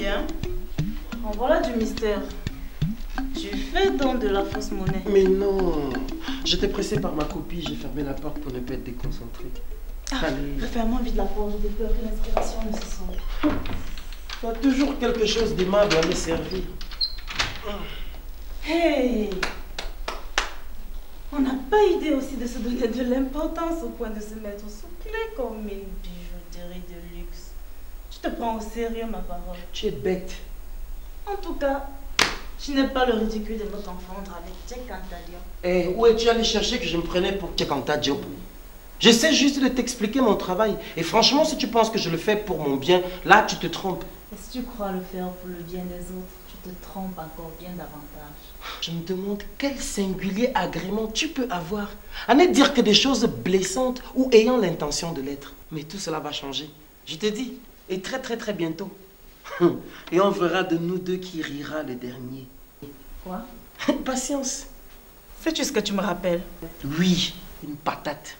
bien. En voilà du mystère. Tu fais donc de la fausse monnaie. Mais non, j'étais pressé par ma copie, j'ai fermé la porte pour ne pas être déconcentré. Allez. Referme-moi vite la porte, j'ai peur que l'inspiration ne se sente. Tu as toujours quelque chose d'aimable à me servir. Hey! On n'a pas idée aussi de se donner de l'importance au point de se mettre sous clé comme une bijouterie de luxe. Tu te prends au sérieux, ma parole. Tu es bête. En tout cas, je n'ai pas le ridicule de me confondre avec Jack Cantalion. Eh, où es-tu allé chercher que je me prenais pour Kekanta Diop? J'essaie juste de t'expliquer mon travail. Et franchement, si tu penses que je le fais pour mon bien, là, tu te trompes. Et si tu crois le faire pour le bien des autres, tu te trompes encore bien davantage. Je me demande quel singulier agrément tu peux avoir à ne dire que des choses blessantes ou ayant l'intention de l'être. Mais tout cela va changer. Je te dis, et très très très bientôt. Et on verra de nous deux qui rira le dernier. Quoi? Patience. Sais-tu ce que tu me rappelles? Oui, une patate.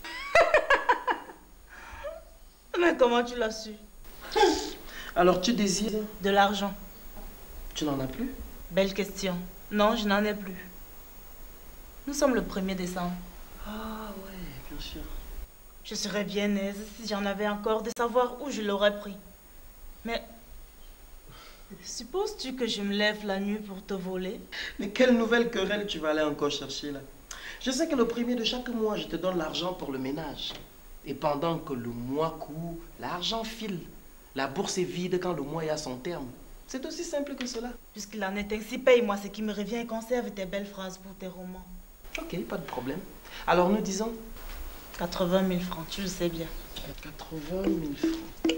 Mais comment tu l'as su? Alors tu désires? De l'argent. Tu n'en as plus? Belle question. Non, je n'en ai plus. Nous sommes le 1er décembre. Ah ouais, bien sûr. Je serais bien aise si j'en avais encore de savoir où je l'aurais pris. Mais supposes-tu que je me lève la nuit pour te voler? Mais quelle nouvelle querelle tu vas aller encore chercher là? Je sais que le 1er de chaque mois, je te donne l'argent pour le ménage. Et pendant que le mois court, l'argent file. La bourse est vide quand le mois est à son terme. C'est aussi simple que cela. Puisqu'il en est ainsi, paye-moi ce qui me revient et conserve tes belles phrases pour tes romans. Ok, pas de problème. Alors nous disons 80 000 francs, tu le sais bien. 80 000 francs.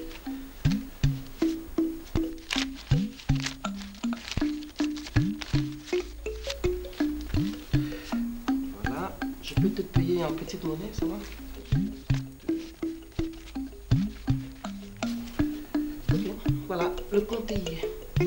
Voilà, je peux te payer en petite monnaie, ça va? Ok, voilà, le compte est hier.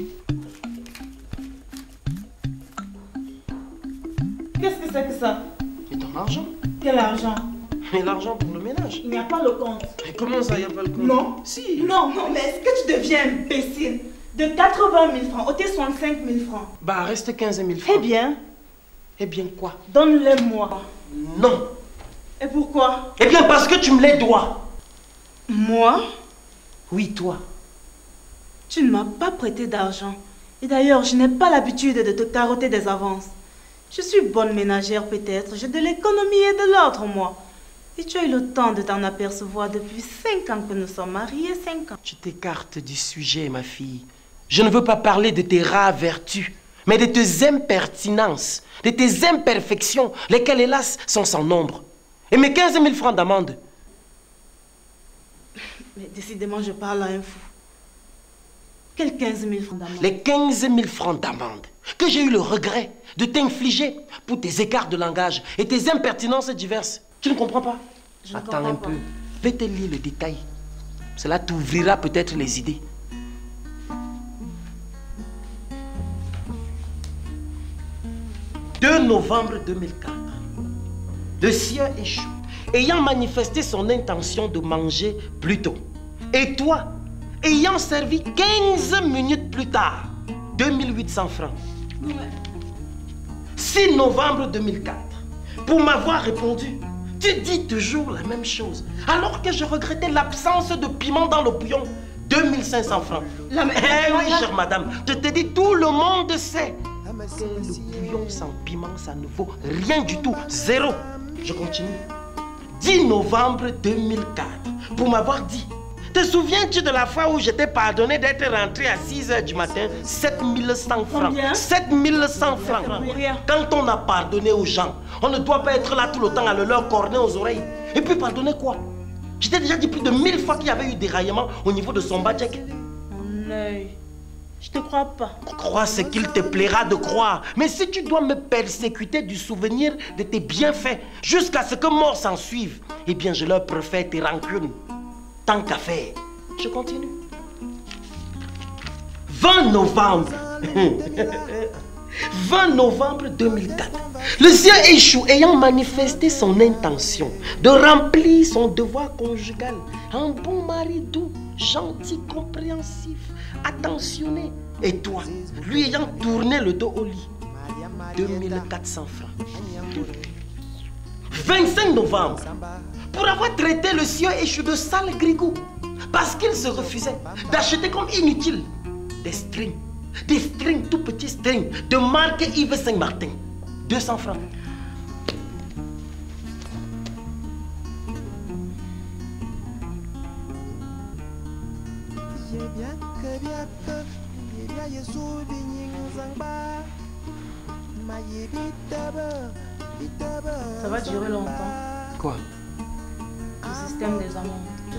Qu'est-ce que c'est que ça? Et ton argent? Quel argent? Mais l'argent pour le ménage. Il n'y a pas le compte. Mais comment ça, il n'y a pas le compte? Non. Si. Non, mais est-ce que tu deviens imbécile? De 80 000 francs, ôtez 65 000 francs. Bah, reste 15 000 francs. Eh bien? Eh bien quoi? Donne-les-moi. Non. Et pourquoi? Eh bien parce que tu me les dois. Moi? Oui, toi. Tu ne m'as pas prêté d'argent. Et d'ailleurs, je n'ai pas l'habitude de te carotter des avances. Je suis bonne ménagère peut-être, j'ai de l'économie et de l'ordre, moi. Et tu as eu le temps de t'en apercevoir depuis 5 ans que nous sommes mariés, 5 ans. Tu t'écartes du sujet, ma fille. Je ne veux pas parler de tes rares vertus, mais de tes impertinences, de tes imperfections, lesquelles, hélas, sont sans nombre. Et mes 15 000 francs d'amende. Mais décidément, je parle à un fou. Quels 15 000 francs d'amende? Les 15 000 francs d'amende que j'ai eu le regret de t'infliger pour tes écarts de langage et tes impertinences diverses. Tu ne comprends pas? Attends un peu. Fais te lire le détail. Cela t'ouvrira peut-être les idées. « 2 novembre 2004. Le sien échoue, ayant manifesté son intention de manger plus tôt. Et toi, ayant servi 15 minutes plus tard, 2800 francs. 6 novembre 2004. Pour m'avoir répondu, tu dis toujours la même chose. Alors que je regrettais l'absence de piment dans le bouillon, 2500 francs. Eh oui, chère madame, je te dis, tout le monde sait que le bouillon sans piment, ça ne vaut rien du tout. Zéro. Je continue. 10 novembre 2004. Pour m'avoir dit, te souviens-tu de la fois où j'étais pardonné d'être rentré à 6 h du matin? 7100 francs. Combien? 7100 francs. Quand on a pardonné aux gens, on ne doit pas être là tout le temps à le leur corner aux oreilles. Et puis pardonner quoi? Je t'ai déjà dit plus de 1000 fois qu'il y avait eu déraillement au niveau de son budget. Mon œil. Je te crois pas. Crois ce qu'il te plaira de croire. Mais si tu dois me persécuter du souvenir de tes bienfaits jusqu'à ce que mort s'en suive, eh bien je leur préfère tes rancunes. Tant qu'à faire. Je continue. 20 novembre. 20 novembre 2004. Le sien échoue ayant manifesté son intention de remplir son devoir conjugal. Un bon mari doux, gentil, compréhensif, attentionné. Et toi, lui ayant tourné le dos au lit, 2400 francs. 25 novembre, pour avoir traité le sieur échu de sale grigou, parce qu'il se refusait d'acheter comme inutile des strings, tout petits strings, de marque Yves Saint-Martin. 200 francs. Ça va durer longtemps. Quoi? Le système des amendes.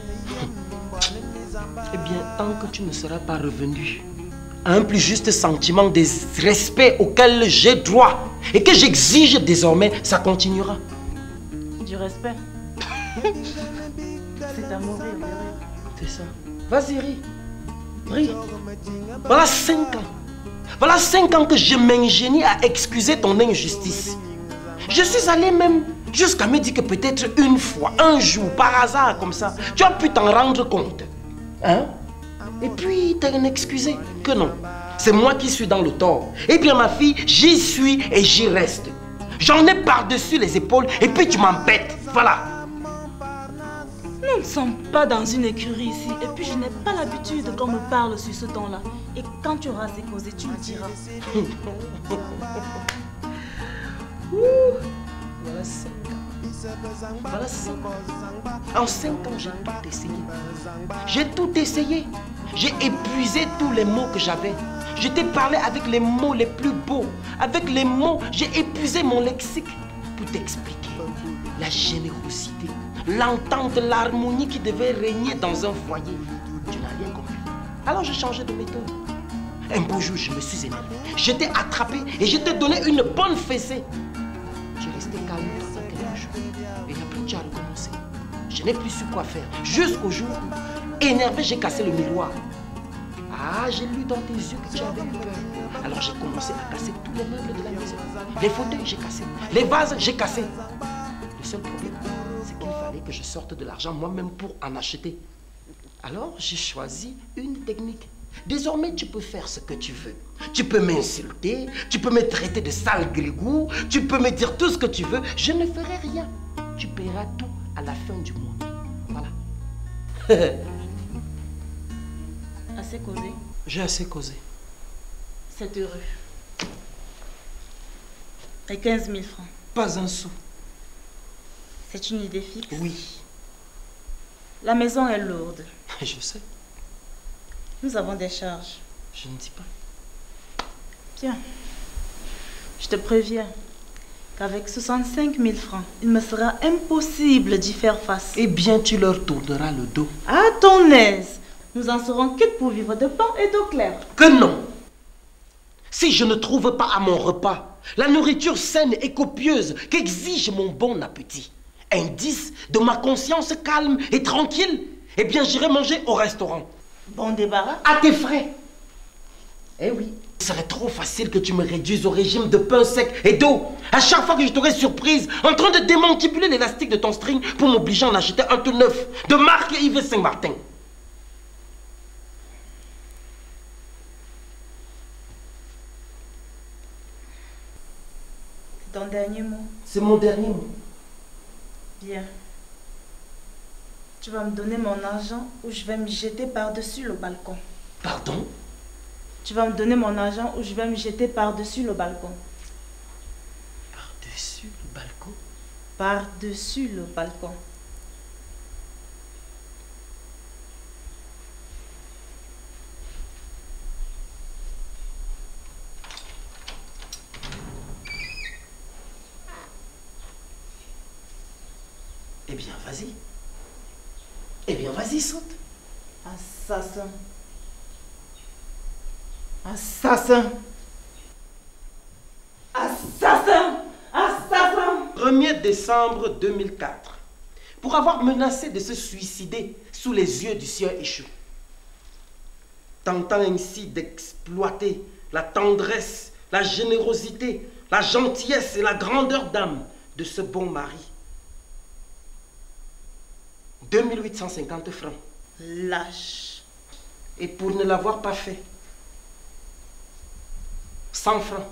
Eh bien, tant que tu ne seras pas revenu à un plus juste sentiment de respect auquel j'ai droit et que j'exige désormais, ça continuera. Du respect. C'est à mourir de rire. C'est ça. Vas-y, ris. Ris. Voilà 5 ans. Voilà 5 ans que je m'ingénie à excuser ton injustice. Je suis allé même jusqu'à me dire que peut-être une fois, un jour, par hasard comme ça, tu as pu t'en rendre compte. Hein? Et puis, t'as excusé que non. C'est moi qui suis dans le tort. Eh bien, ma fille, j'y suis et j'y reste. J'en ai par-dessus les épaules et puis tu m'embêtes. Voilà. Nous ne sommes pas dans une écurie ici. Et puis, je n'ai pas l'habitude qu'on me parle sur ce ton-là. Et quand tu auras assez causé, tu me diras. Voilà 5 ans. Voilà 5 ans. En 5 ans, j'ai tout essayé. J'ai tout essayé. J'ai épuisé tous les mots que j'avais. Je t'ai parlé avec les mots les plus beaux. Avec les mots, j'ai épuisé mon lexique pour t'expliquer la générosité, l'entente, l'harmonie qui devait régner dans un foyer. Tu n'as rien compris. Alors j'ai changé de méthode. Un beau jour, je me suis énervé. Je t'ai attrapé et je t'ai donné une bonne fessée. Tu es resté calme pendant quelques jours. Et après, tu as recommencé. Je n'ai plus su quoi faire. Jusqu'au jour où, énervé, j'ai cassé le miroir. Ah, j'ai lu dans tes yeux que tu avais eu peur. Alors j'ai commencé à casser tous les meubles de la maison. Les fauteuils, j'ai cassé. Les vases, j'ai cassé. Le seul problème, c'est qu'il fallait que je sorte de l'argent moi-même pour en acheter. Alors, j'ai choisi une technique. Désormais, tu peux faire ce que tu veux. Tu peux m'insulter, tu peux me traiter de sale grigou, tu peux me dire tout ce que tu veux. Je ne ferai rien. Tu paieras tout à la fin du mois. Voilà. Assez causé. J'ai assez causé. C'est heureux. Et 15 000 francs. Pas un sou. C'est une idée fixe. Oui. La maison est lourde. Je sais. Nous avons des charges. Je ne dis pas. Bien. Je te préviens qu'avec 65 000 francs, il me sera impossible d'y faire face. Eh bien, tu leur tourneras le dos. À ton aise. Nous en serons quittes pour vivre de pain et d'eau claire. Que non. Si je ne trouve pas à mon repas la nourriture saine et copieuse qu'exige mon bon appétit, indice de ma conscience calme et tranquille, eh bien, j'irai manger au restaurant. Bon débarras. À tes frais. Eh oui. Ce serait trop facile que tu me réduises au régime de pain sec et d'eau. À chaque fois que je t'aurais surprise en train de démantibuler l'élastique de ton string pour m'obliger à en acheter un tout neuf de marque Yves Saint-Martin. C'est ton dernier mot. C'est mon dernier mot. Bien. Tu vas me donner mon argent ou je vais me jeter par-dessus le balcon. Pardon? Tu vas me donner mon argent ou je vais me jeter par-dessus le balcon. Par-dessus le balcon? Par-dessus le balcon. Eh bien, vas-y. Eh bien, vas-y, saute. Assassin. Assassin. Assassin. Assassin. 1er décembre 2004. Pour avoir menacé de se suicider sous les yeux du sieur échu. Tentant ainsi d'exploiter la tendresse, la générosité, la gentillesse et la grandeur d'âme de ce bon mari. 2850 francs. Lâche. Et pour ne l'avoir pas fait, 100 francs.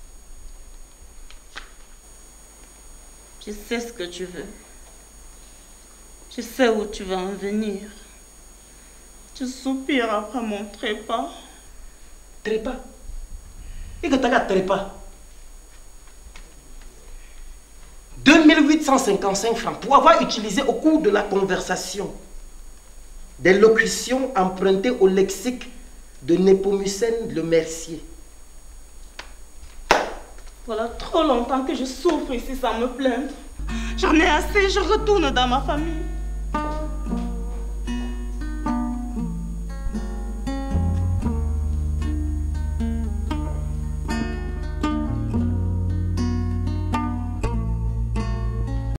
Je sais ce que tu veux. Je sais où tu vas en venir. Tu soupires après mon trépas. Trépas? Et que t'as trépas? 2855 francs pour avoir utilisé au cours de la conversation des locutions empruntées au lexique de Népomucène le Mercier. Voilà trop longtemps que je souffre ici sans me plaindre. J'en ai assez, je retourne dans ma famille.